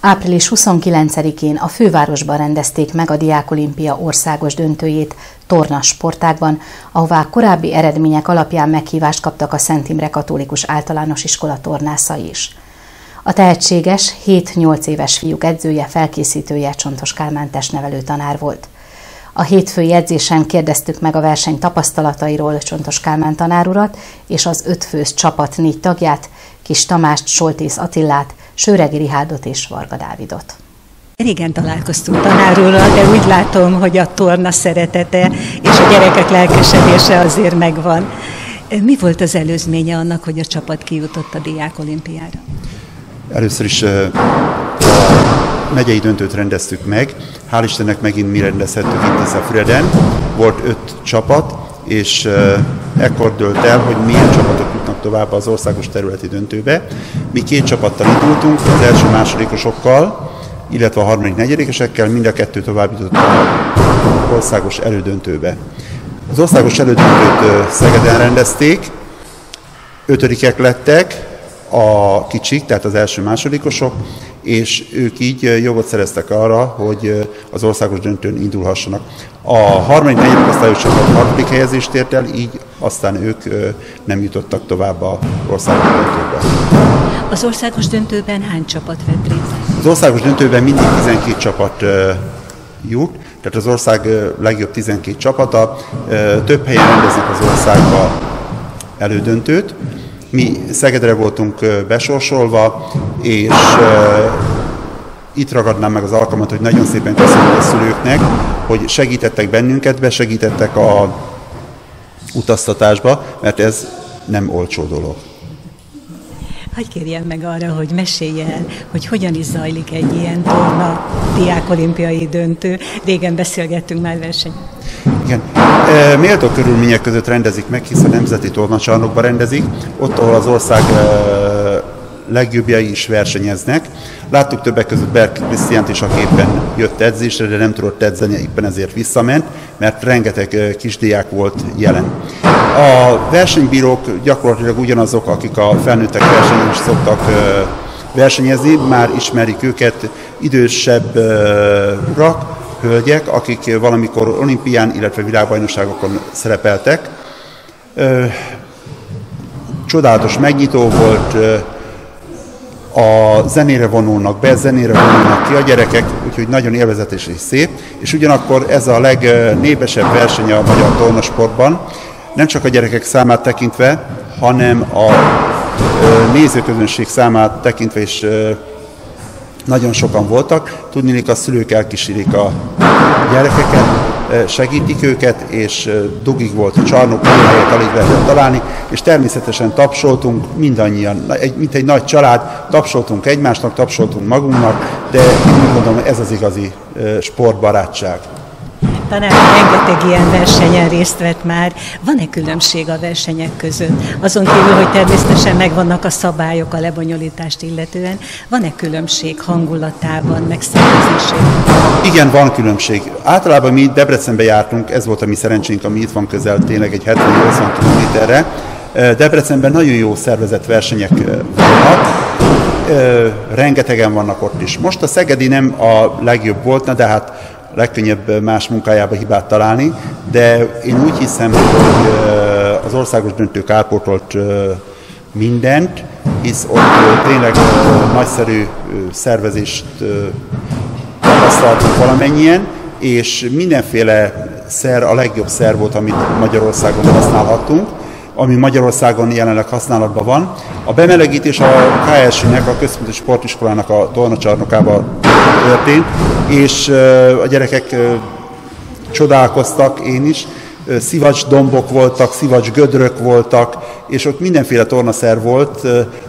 Április 29-én a fővárosban rendezték meg a Diákolimpia országos döntőjét torna sportágban, ahová korábbi eredmények alapján meghívást kaptak a Szent Imre Katolikus Általános Iskola tornászai is. A tehetséges, 7-8 éves fiúk edzője, felkészítője Csontos Kálmán testnevelő tanár volt. A hétfői edzésen kérdeztük meg a verseny tapasztalatairól Csontos Kálmán tanárurat és az 5 fős csapat 4 tagját, Kis Tamást, Soltész Attillát, Sőregi Rihárdot és Varga Dávidot. Régen találkoztunk tanárúrral, de úgy látom, hogy a torna szeretete és a gyerekek lelkesedése azért megvan. Mi volt az előzménye annak, hogy a csapat kijutott a Diákolimpiára? Először is a megyei döntőt rendeztük meg. Hál' Istennek megint mi rendezhettük itt a Füreden. Volt 5 csapat, és ekkor dőlt el, hogy milyen csapatok jutnak tovább az országos területi döntőbe. Mi 2 csapattal indultunk, az első másodikosokkal, illetve a harmadik negyedikesekkel, mind a 2 tovább jutott az országos elődöntőbe. Az országos elődöntőt Szegeden rendezték, 5-ek lettek a kicsik, tehát az első másodikosok, és ők így jogot szereztek arra, hogy az országos döntőn indulhassanak. A harmadik, negyedik osztályos csapat 6. helyezést ért el, így aztán ők nem jutottak tovább az országos döntőbe. Az országos döntőben hány csapat vett részt? Az országos döntőben mindig 12 csapat jut, tehát az ország legjobb 12 csapata. Több helyen rendeznek az országba elődöntőt. Mi Szegedre voltunk besorsolva, és itt ragadnám meg az alkalmat, hogy nagyon szépen köszönjük a szülőknek, hogy segítettek bennünket, besegítettek a utaztatásba, mert ez nem olcsó dolog. Hadd kérjem meg arra, hogy mesélj el, hogy hogyan is zajlik egy ilyen torna diákolimpiai döntő. Régen beszélgettünk már versenyen. Igen. Méltó körülmények között rendezik meg, hiszen nemzeti tornacsarnokban rendezik, ott, ahol az ország legjobbjai is versenyeznek. Láttuk többek között Berk Krisztiánt is, aki éppen jött edzésre, de nem tudott edzeni, éppen ezért visszament, mert rengeteg kisdiák volt jelen. A versenybírók gyakorlatilag ugyanazok, akik a felnőttek versenyen is szoktak versenyezni, már ismerik őket, idősebb urak, hölgyek, akik valamikor olimpián, illetve világbajnokságokon szerepeltek. Csodálatos megnyitó volt, a zenére vonulnak be, zenére vonulnak ki a gyerekek, úgyhogy nagyon élvezetes és szép, és ugyanakkor ez a legnépesebb verseny a magyar tornasportban, nem csak a gyerekek számát tekintve, hanem a nézőközönség számát tekintve is nagyon sokan voltak. Tudniillik, a szülők elkísérik a gyerekeket, segítik őket, és dugig volt a csarnok, helyet alig lehetett találni, és természetesen tapsoltunk mindannyian, mint egy nagy család, tapsoltunk egymásnak, tapsoltunk magunknak, de úgy gondolom, ez az igazi sportbarátság. Tanár rengeteg ilyen versenyen részt vett már. Van-e különbség a versenyek között? Azon kívül, hogy természetesen megvannak a szabályok a lebonyolítást illetően, van-e különbség hangulatában, megszervezésében? Igen, van különbség. Általában mi Debrecenbe jártunk, ez volt a mi szerencsénk, ami itt van közel, tényleg egy 70-80 kilométerre. Debrecenben nagyon jó szervezett versenyek vannak, rengetegen vannak ott is. Most a szegedi nem a legjobb voltna, de hát legkönnyebb más munkájába hibát találni, de én úgy hiszem, hogy az országos döntő kárpótolt mindent, hisz ott tényleg nagyszerű szervezést tapasztaltunk valamennyien, és mindenféle szer a legjobb szer volt, amit Magyarországon használhattunk, ami Magyarországon jelenleg használatban van. A bemelegítés a KSI-nek, a Központi Sportiskolának a tornacsarnokában történt, és a gyerekek csodálkoztak, én is. Szivacs-dombok voltak, szivacs-gödrök voltak, és ott mindenféle tornaszer volt,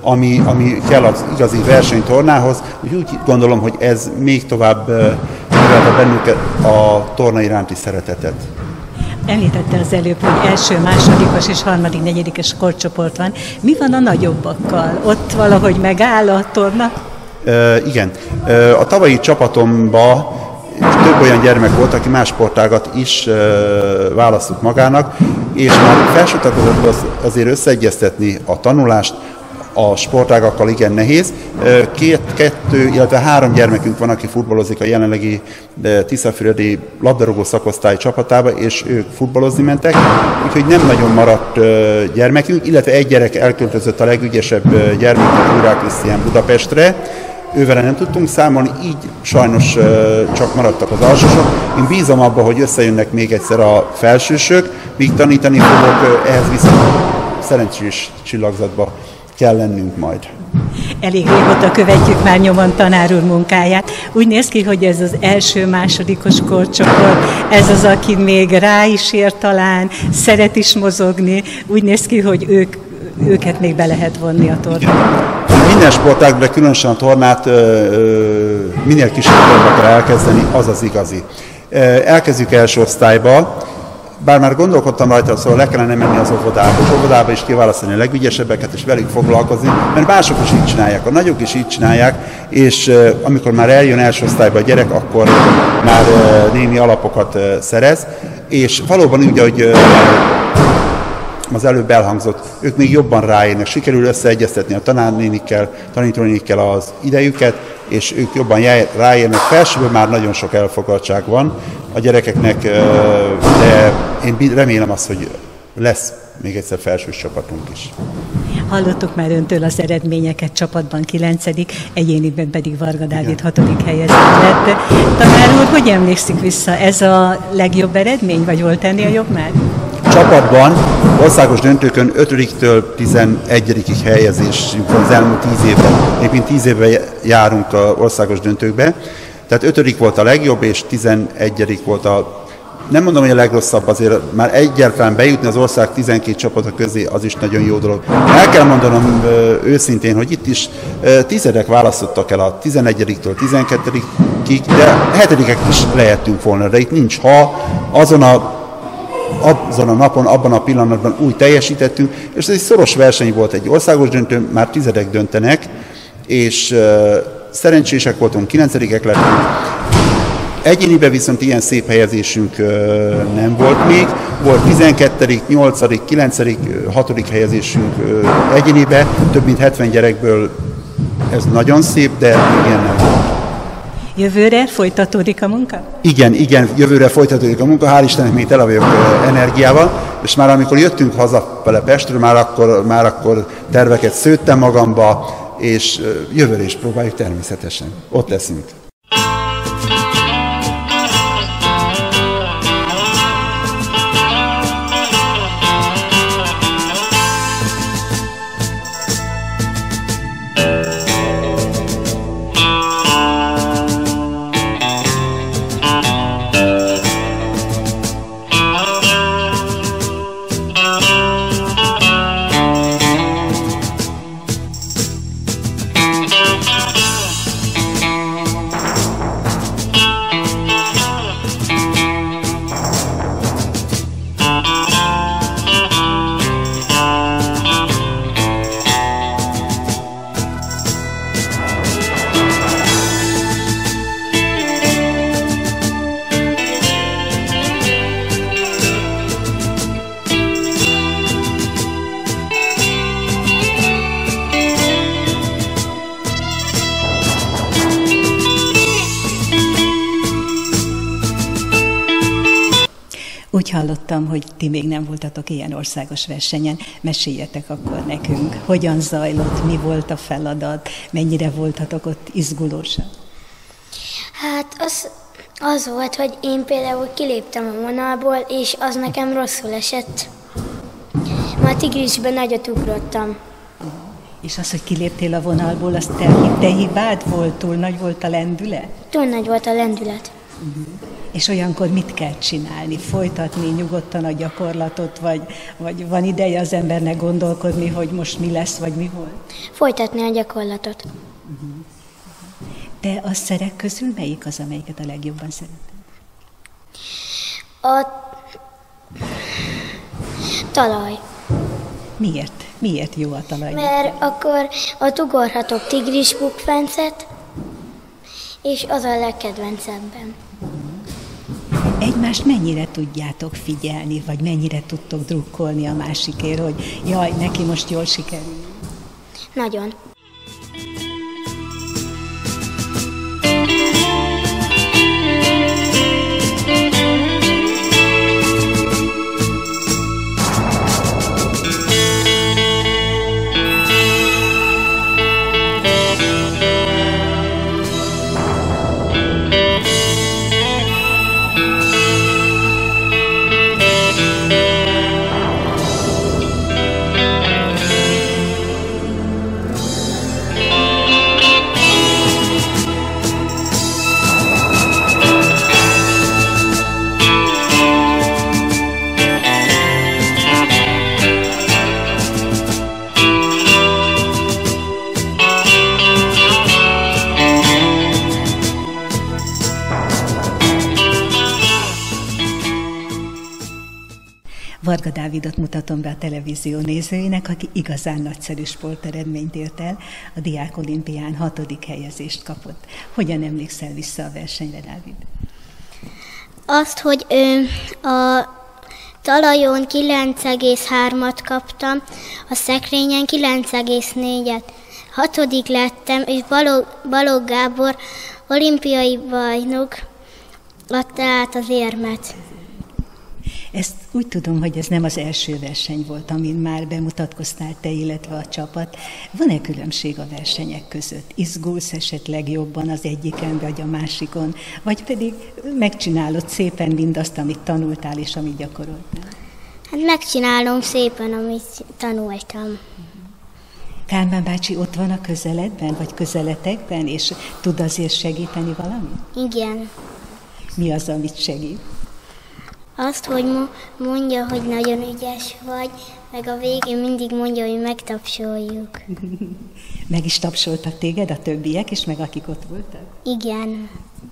ami kell az igazi versenytornához. Úgy gondolom, hogy ez még tovább növelte bennük a torna iránti szeretetet. Említette az előbb, hogy első, másodikos és harmadik, negyedikes korcsoport van. Mi van a nagyobbakkal? Ott valahogy megáll a torna? Igen. A tavalyi csapatomban több olyan gyermek volt, aki más sportágat is választott magának, és már felsőtagozatot azért összeegyeztetni a tanulást, a sportágakkal igen nehéz. Kettő, illetve 3 gyermekünk van, aki futballozik a jelenlegi tiszafüredi labdarúgó szakosztály csapatába, és ők futballozni mentek, úgyhogy nem nagyon maradt gyermekünk, illetve egy gyerek elköltözött, a legügyesebb gyermekünk, Úrák Krisztián, Budapestre. Ővele nem tudtunk számolni, így sajnos csak maradtak az alsósok. Én bízom abba, hogy összejönnek még egyszer a felsősök, míg tanítani fogok, ehhez viszont szerencsés csillagzatba kell lennünk majd. Elég régóta követjük már nyomon tanár úr munkáját. Úgy néz ki, hogy ez az első-másodikos korcsoport, ez az, aki még rá is ér talán, szeret is mozogni. Úgy néz ki, hogy őket még be lehet vonni a tornába. Minden sportágban, de különösen a tornát minél kisebb korban kell elkezdeni, az az igazi. Elkezdjük első osztályba, bár már gondolkodtam rajta, szóval le kellene menni az óvodába. Az óvodába is kiválasztani a legügyesebbeket, és velük foglalkozni, mert mások is így csinálják, a nagyok is így csinálják, és amikor már eljön első osztályba a gyerek, akkor már némi alapokat szerez, és valóban úgy, hogy az előbb elhangzott, ők még jobban ráérnek, sikerül összeegyeztetni a tanárnénikkel, tanítónénikkel az idejüket, és ők jobban ráérnek. Felsőben már nagyon sok elfoglaltság van a gyerekeknek, de én remélem azt, hogy lesz még egyszer felsős csapatunk is. Hallottuk már öntől az eredményeket, csapatban 9., egyéniben pedig Varga Dávid 6. helyezett lett. Tanár úr, hogy emlékszik vissza, ez a legjobb eredmény, vagy volt ennél jobb már? Csapatban országos döntőkön 5-től 11. helyezésünk van az elmúlt 10 évben. Éppen 10 évben járunk az országos döntőkbe. Tehát 5. volt a legjobb, és 11. volt a, nem mondom, hogy a legrosszabb, azért már egyáltalán bejutni az ország 12 csapata közé, az is nagyon jó dolog. El kell mondanom őszintén, hogy itt is tizedek választottak el a 11-től 12-ig, de 7-ek is lehetünk volna, de itt nincs ha, azon a napon, abban a pillanatban úgy teljesítettünk, és ez egy szoros verseny volt, egy országos döntő, már tizedek döntenek, és szerencsések voltunk, 9-ek lettünk. Egyéniben viszont ilyen szép helyezésünk nem volt még, volt 12., 8., 9., 6. helyezésünk egyéniben, több mint 70 gyerekből ez nagyon szép, de ilyen nem volt. Jövőre folytatódik a munka? Igen, jövőre folytatódik a munka, hál' Istennek még tele vagyok energiával, és már amikor jöttünk haza vele Pestről, már akkor terveket szőttem magamba, és jövőre is próbáljuk természetesen. Ott leszünk. Úgy hallottam, hogy ti még nem voltatok ilyen országos versenyen. Meséljetek akkor nekünk, hogyan zajlott, mi volt a feladat, mennyire voltatok ott izgulósak? Hát az volt, hogy én például kiléptem a vonalból, és az nekem rosszul esett. Ma a tigrisben nagyot ugrottam. És az, hogy kiléptél a vonalból, az te hibád volt? Túl nagy volt a lendület? Túl nagy volt a lendület. És olyankor mit kell csinálni? Folytatni nyugodtan a gyakorlatot, vagy van ideje az embernek gondolkodni, hogy most mi lesz, vagy mi volt? Folytatni a gyakorlatot. De a szerek közül melyik az, amelyiket a legjobban szereted? A talaj. Miért? Miért jó a talaj? Mert akkor ott ugorhatok tigrisbukfencet, és az a legkedvencebben. Egymást mennyire tudjátok figyelni, vagy mennyire tudtok drukkolni a másikért, hogy jaj, neki most jól sikerül? Nagyon. Varga Dávidot mutatom be a televízió nézőinek, aki igazán nagyszerű sporteredményt ért el, a Diák Olimpián 6. helyezést kapott. Hogyan emlékszel vissza a versenyre, Dávid? Azt, hogy a talajon 9,3-at kaptam, a szekrényen 9,4-et. 6. lettem, és Balogh Gábor olimpiai bajnok adta át az érmet. Ezt úgy tudom, hogy ez nem az első verseny volt, amin már bemutatkoztál te, illetve a csapat. Van-e különbség a versenyek között? Izgulsz esetleg jobban az egyiken, vagy a másikon? Vagy pedig megcsinálod szépen mindazt, amit tanultál és amit gyakoroltál? Hát megcsinálom szépen, amit tanultam. Kálmán bácsi ott van a közeledben, vagy közeletekben, és tud azért segíteni valamit? Igen. Mi az, amit segít? Azt, hogy mondja, hogy nagyon ügyes vagy, meg a végén mindig mondja, hogy megtapsoljuk. Meg is tapsoltak téged a többiek, és meg akik ott voltak? Igen.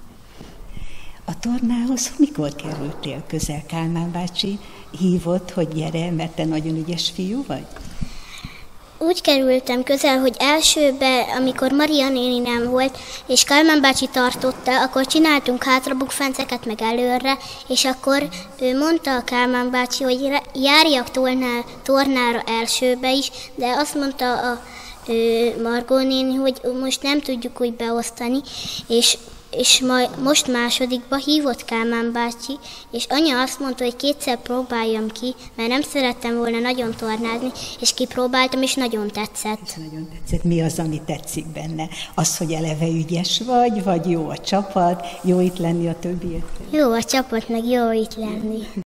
A tornához mikor kerültél közel? Kálmán bácsi hívott, hogy gyere, mert te nagyon ügyes fiú vagy? Úgy kerültem közel, hogy elsőbe, amikor Maria néni nem volt, és Kálmán bácsi tartotta, akkor csináltunk hátrabukfenceket meg előre, és akkor ő mondta a Kálmán bácsi, hogy járjak tornára elsőbe is, de azt mondta a Margó néni, hogy most nem tudjuk úgy beosztani, és most másodikba hívott Kálmán bácsi, és anya azt mondta, hogy 2-szer próbáljam ki, mert nem szerettem volna nagyon tornázni, és kipróbáltam, és nagyon tetszett. És nagyon tetszett. Mi az, ami tetszik benne? Az, hogy eleve ügyes vagy jó a csapat, jó itt lenni a többiekkel? Jó a csapat, meg jó itt lenni.